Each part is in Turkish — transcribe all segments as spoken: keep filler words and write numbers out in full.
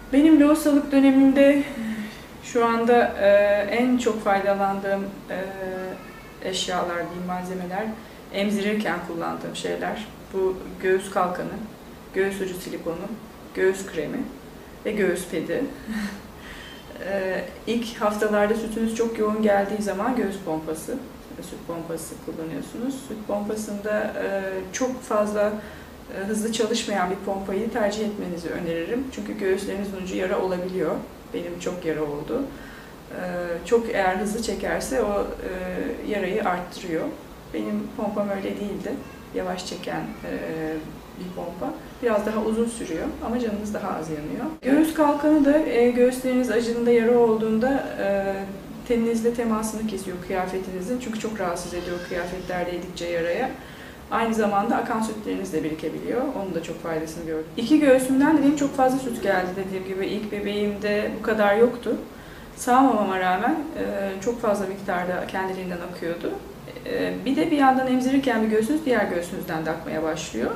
Benim lohusalık dönemimde şu anda e, en çok faydalandığım e, eşyalar diyeyim, malzemeler, emzirirken kullandığım şeyler. Bu göğüs kalkanı, göğüs ucu silikonu, göğüs kremi ve göğüs pedi. e, ilk haftalarda sütünüz çok yoğun geldiği zaman göğüs pompası, süt pompası kullanıyorsunuz. Süt pompasında e, çok fazla e, hızlı çalışmayan bir pompayı tercih etmenizi öneririm. Çünkü göğüslerinizin ucu yara olabiliyor. Benim çok yara oldu. E, çok eğer hızlı çekerse o e, yarayı arttırıyor. Benim pompam öyle değildi. Yavaş çeken e, bir pompa. Biraz daha uzun sürüyor ama canınız daha az yanıyor. Göğüs kalkanı da e, göğüsleriniz acıdığında, yara olduğunda e, teninizle temasını kesiyor kıyafetinizin. Çünkü çok rahatsız ediyor kıyafetler değdikçe yaraya. Aynı zamanda akan sütleriniz de birikebiliyor. Onun da çok faydasını gördüm. İki göğsümden de benim çok fazla süt geldi dediğim gibi. İlk bebeğimde bu kadar yoktu. Sağmamama rağmen çok fazla miktarda kendiliğinden akıyordu. Bir de bir yandan emzirirken bir göğsünüz diğer göğsünüzden de akmaya başlıyor.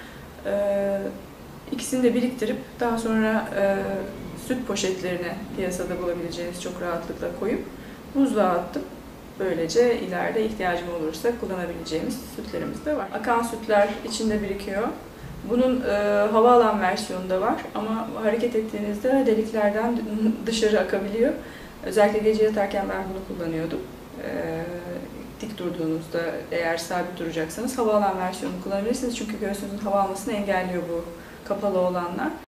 İkisini de biriktirip daha sonra süt poşetlerine piyasada bulabileceğiniz çok rahatlıkla koyup buzluğa attım. Böylece ileride ihtiyacım olursa kullanabileceğimiz sütlerimiz de var. Akan sütler içinde birikiyor. Bunun e, hava alan versiyonu da var ama hareket ettiğinizde deliklerden dışarı akabiliyor. Özellikle gece yatarken ben bunu kullanıyordum. E, dik durduğunuzda eğer sabit duracaksanız hava alan versiyonunu kullanabilirsiniz. Çünkü göğsünüzün hava almasını engelliyor bu kapalı olanlar.